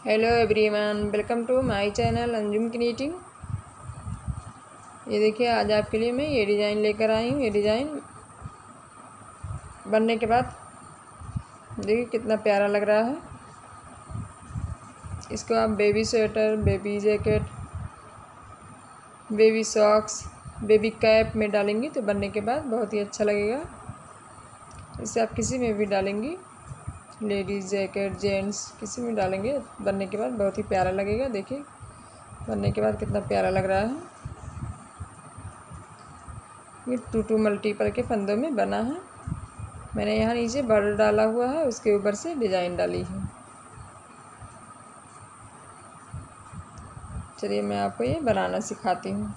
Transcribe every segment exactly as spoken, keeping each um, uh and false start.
Hello everyone, welcome to my channel Anjum creating. ये देखिए, आज आपके लिए मैं ये डिज़ाइन लेकर आई हूँ। ये डिज़ाइन बनने के बाद देखिए कितना प्यारा लग रहा है। इसको आप baby sweater, baby jacket, baby socks, baby cap में डालेंगी तो बनने के बाद बहुत ही अच्छा लगेगा। इसे आप किसी में भी डालेंगी, लेडीज़ जैकेट, जेंट्स, किसी में डालेंगे बनने के बाद बहुत ही प्यारा लगेगा। देखिए बनने के बाद कितना प्यारा लग रहा है। ये टू टू मल्टीपल के फंदों में बना है। मैंने यहाँ नीचे बॉर्डर डाला हुआ है, उसके ऊपर से डिज़ाइन डाली है। चलिए मैं आपको ये बनाना सिखाती हूँ।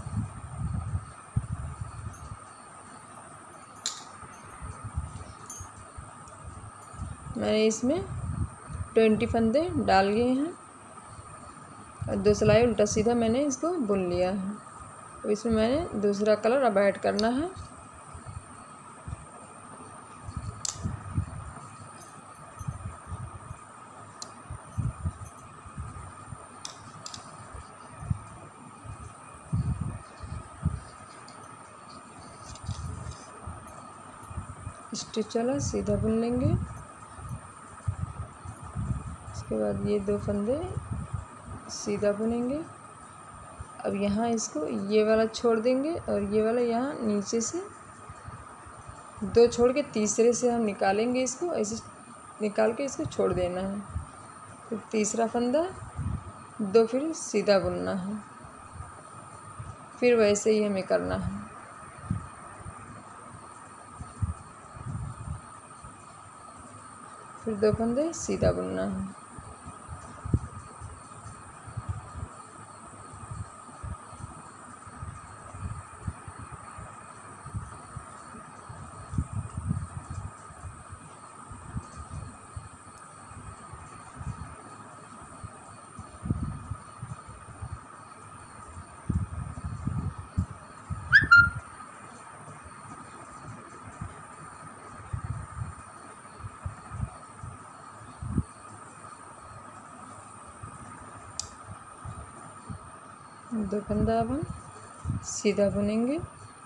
मैंने इसमें ट्वेंटी फंदे डाल लिए हैं और दो सिलाई उल्टा सीधा मैंने इसको बुन लिया है। तो इसमें मैंने दूसरा कलर अब ऐड करना है। स्टिच वाला सीधा बुन लेंगे। उसके बाद ये दो फंदे सीधा बुनेंगे। अब यहाँ इसको ये वाला छोड़ देंगे और ये वाला यहाँ नीचे से दो छोड़ के तीसरे से हम निकालेंगे। इसको ऐसे निकाल के इसको छोड़ देना है। फिर तीसरा फंदा दो फिर सीधा बुनना है। फिर वैसे ही हमें करना है। फिर दो फंदे सीधा बुनना है। दो फंदा अब हम सीधा बुनेंगे।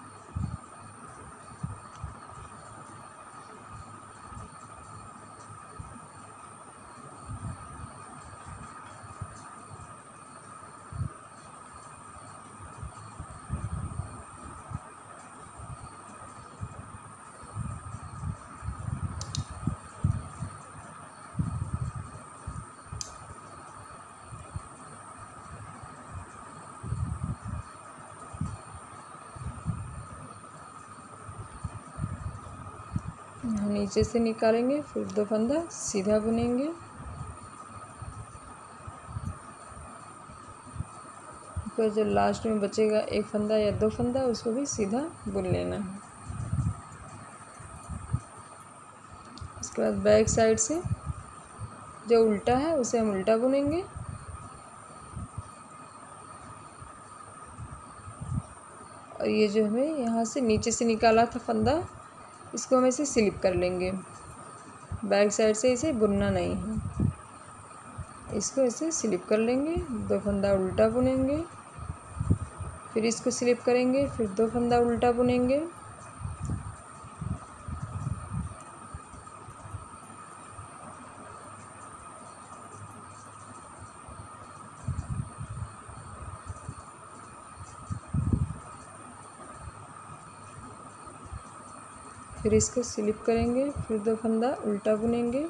नीचे से निकालेंगे, फिर दो फंदा सीधा बुनेंगे। फिर जो लास्ट में बचेगा एक फंदा या दो फंदा, उसको भी सीधा बुन लेना है। उसके बाद बैक साइड से जो उल्टा है उसे हम उल्टा बुनेंगे। और ये जो हमें यहाँ से नीचे से निकाला था फंदा, इसको हम ऐसे स्लिप कर लेंगे। बैक साइड से इसे बुनना नहीं है, इसको ऐसे स्लिप कर लेंगे। दो फंदा उल्टा बुनेंगे, फिर इसको स्लिप करेंगे, फिर दो फंदा उल्टा बुनेंगे। फिर इसको स्लिप करेंगे, फिर दो फंदा उल्टा बुनेंगे,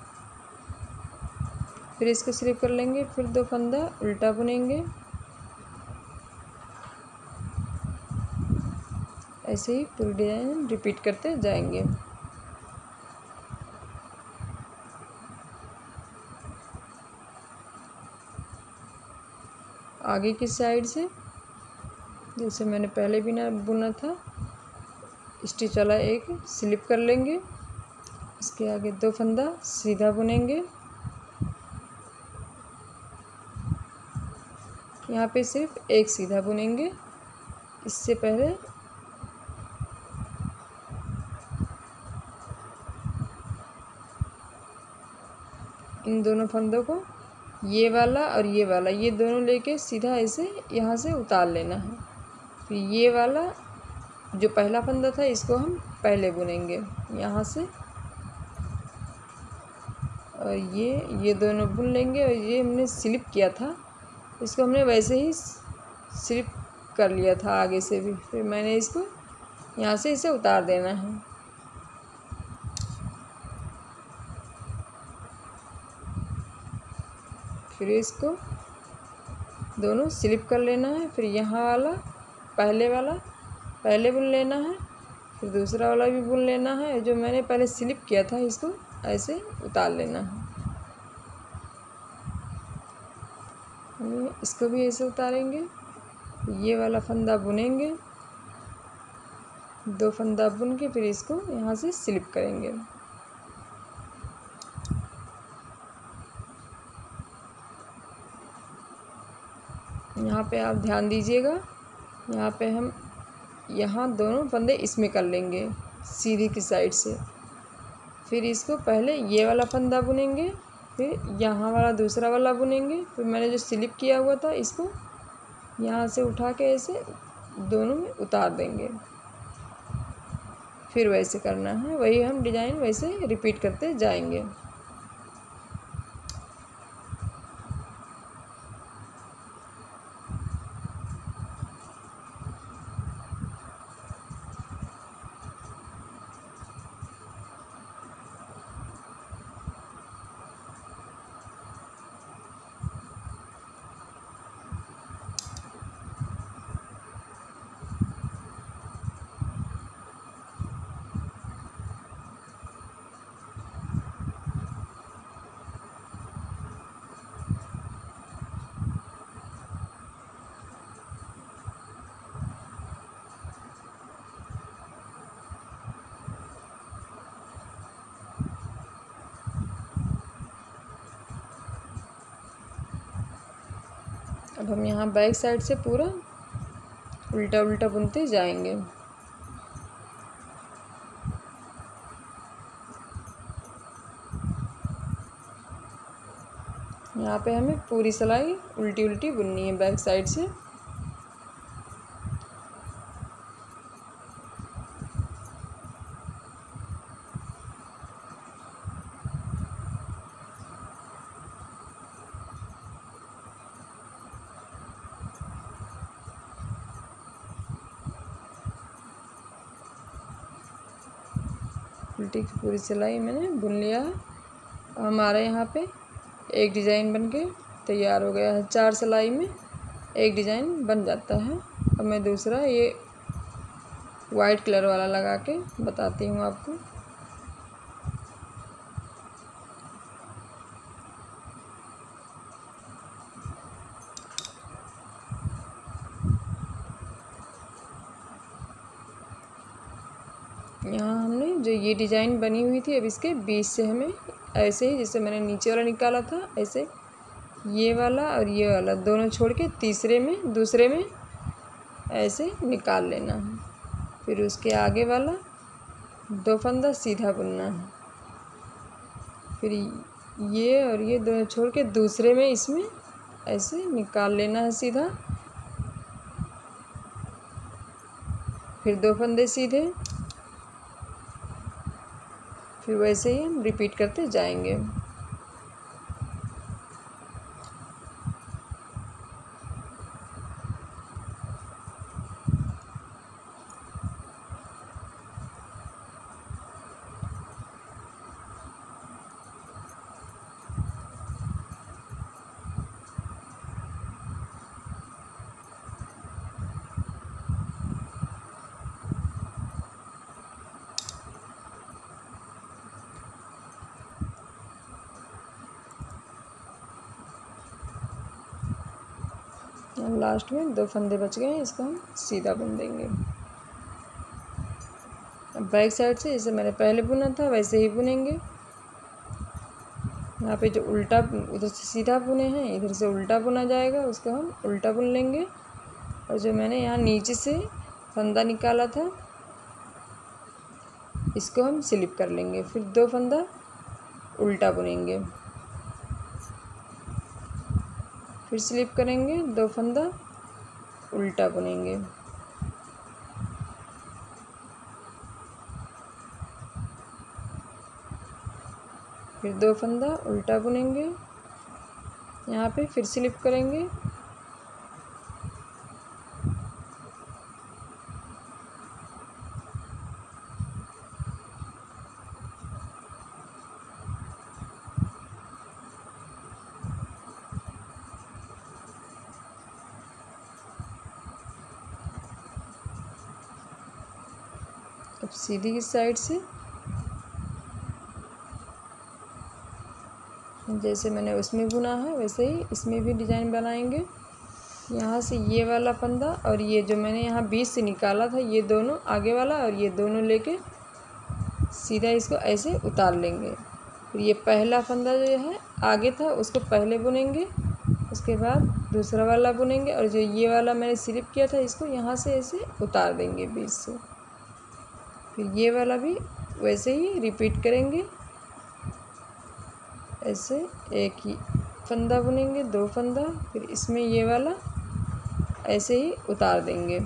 फिर इसको स्लिप कर लेंगे, फिर दो फंदा उल्टा बुनेंगे। ऐसे ही पूरी डिजाइन रिपीट करते जाएंगे। आगे की साइड से जैसे मैंने पहले भी ना बुना था, स्टिच वाला एक स्लिप कर लेंगे। इसके आगे दो फंदा सीधा बुनेंगे। यहाँ पे सिर्फ एक सीधा बुनेंगे। इससे पहले इन दोनों फंदों को ये वाला और ये वाला ये दोनों लेके सीधा ऐसे यहाँ से उतार लेना है। फिर ये वाला जो पहला फंदा था इसको हम पहले बुनेंगे यहाँ से, और ये ये दोनों बुन लेंगे। और ये हमने स्लिप किया था, इसको हमने वैसे ही स्लिप कर लिया था आगे से भी। फिर मैंने इसको यहाँ से इसे उतार देना है। फिर इसको दोनों स्लिप कर लेना है। फिर यहाँ वाला पहले वाला पहले बुन लेना है, फिर दूसरा वाला भी बुन लेना है। जो मैंने पहले स्लिप किया था इसको ऐसे उतार लेना है। इसको भी ऐसे उतारेंगे, ये वाला फंदा बुनेंगे, दो फंदा बुन के फिर इसको यहाँ से स्लिप करेंगे। यहाँ पे आप ध्यान दीजिएगा, यहाँ पे हम यहाँ दोनों फंदे इसमें कर लेंगे सीधी की साइड से। फिर इसको पहले ये वाला फंदा बुनेंगे, फिर यहाँ वाला दूसरा वाला बुनेंगे। फिर मैंने जो स्लिप किया हुआ था इसको यहाँ से उठा के ऐसे दोनों में उतार देंगे। फिर वैसे करना है, वही हम डिज़ाइन वैसे रिपीट करते जाएंगे। अब हम यहाँ बैक साइड से पूरा उल्टा उल्टा बुनते जाएंगे। यहाँ पे हमें पूरी सिलाई उल्टी उल्टी बुननी है बैक साइड से। उल्टी की पूरी सिलाई मैंने बुन लिया है। हमारे यहाँ पे एक डिज़ाइन बन के तैयार हो गया है। चार सिलाई में एक डिज़ाइन बन जाता है। अब मैं दूसरा ये वाइट कलर वाला लगा के बताती हूँ आपको। यहाँ हमने जो ये डिज़ाइन बनी हुई थी, अब इसके बीच से हमें ऐसे ही, जैसे मैंने नीचे वाला निकाला था ऐसे ये वाला और ये वाला दोनों छोड़ के तीसरे में दूसरे में ऐसे निकाल लेना है। फिर उसके आगे वाला दो फंदा सीधा बुनना है। फिर ये और ये दोनों छोड़ के दूसरे में इसमें ऐसे निकाल लेना है सीधा। फिर दो फंदे सीधे, फिर वैसे ही हम रिपीट करते जाएंगे। लास्ट में दो फंदे बच गए हैं, इसको हम सीधा बुन देंगे। अब बैक साइड से जैसे मैंने पहले बुना था वैसे ही बुनेंगे। यहाँ पे जो उल्टा उधर से सीधा बुने हैं इधर से उल्टा बुना जाएगा, उसको हम उल्टा बुन लेंगे। और जो मैंने यहाँ नीचे से फंदा निकाला था इसको हम स्लिप कर लेंगे। फिर दो फंदा उल्टा बुनेंगे। फिर स्लिप करेंगे, दो फंदा उल्टा बुनेंगे। फिर दो फंदा उल्टा बुनेंगे, यहाँ पे फिर स्लिप करेंगे, अब सीधी की साइड से जैसे मैंने उसमें बुना है वैसे ही इसमें भी डिज़ाइन बनाएंगे। यहाँ से ये वाला फंदा और ये जो मैंने यहाँ बीच से निकाला था, ये दोनों आगे वाला और ये दोनों लेके सीधा इसको ऐसे उतार लेंगे। फिर ये पहला फंदा जो है आगे था उसको पहले बुनेंगे, उसके बाद दूसरा वाला बुनेंगे और जो ये वाला मैंने स्लिप किया था इसको यहाँ से ऐसे उतार देंगे बीच से। फिर ये वाला भी वैसे ही रिपीट करेंगे, ऐसे एक ही फंदा बुनेंगे, दो फंदा, फिर इसमें ये वाला ऐसे ही उतार देंगे।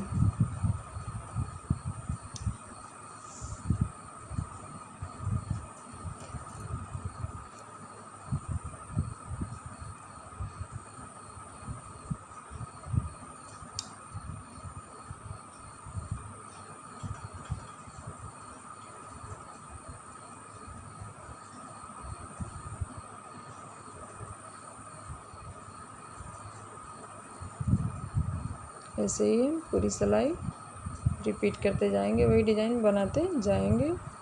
ऐसे ही हम पूरी सिलाई रिपीट करते जाएंगे, वही डिज़ाइन बनाते जाएंगे।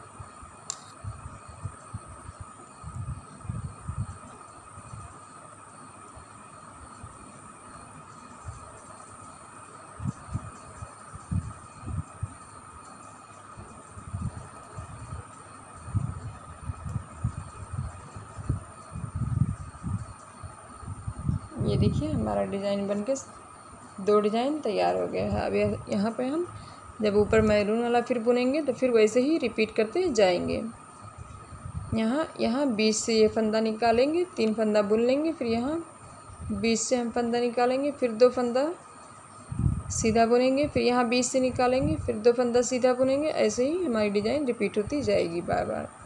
ये देखिए हमारा डिज़ाइन बनके दो डिज़ाइन तैयार हो गया है। अब यहाँ पे हम जब ऊपर मैरून वाला फिर बुनेंगे तो फिर वैसे ही रिपीट करते जाएंगे। यहाँ यहाँ बीच से ये फंदा निकालेंगे, तीन फंदा बुन लेंगे, फिर यहाँ बीच से हम फंदा निकालेंगे, फिर दो फंदा सीधा बुनेंगे, फिर यहाँ बीच से निकालेंगे, फिर दो फंदा सीधा बुनेंगे। ऐसे ही हमारी डिज़ाइन रिपीट होती जाएगी बार बार।